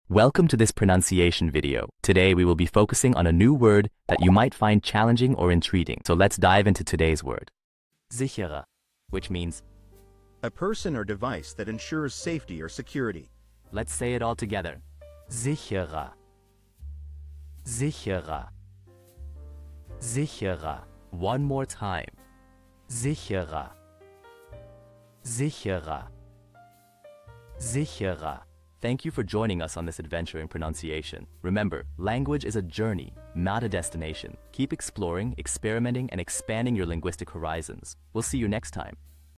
Welcome to this pronunciation video. Today we will be focusing on a new word that you might find challenging or intriguing. So let's dive into today's word. Sicherer, which means a person or device that ensures safety or security. Let's say it all together. Sicherer. Sicherer. Sicherer. One more time. Sicherer. Sicherer. Sicherer. Thank you for joining us on this adventure in pronunciation. Remember, language is a journey, not a destination. Keep exploring, experimenting, and expanding your linguistic horizons. We'll see you next time.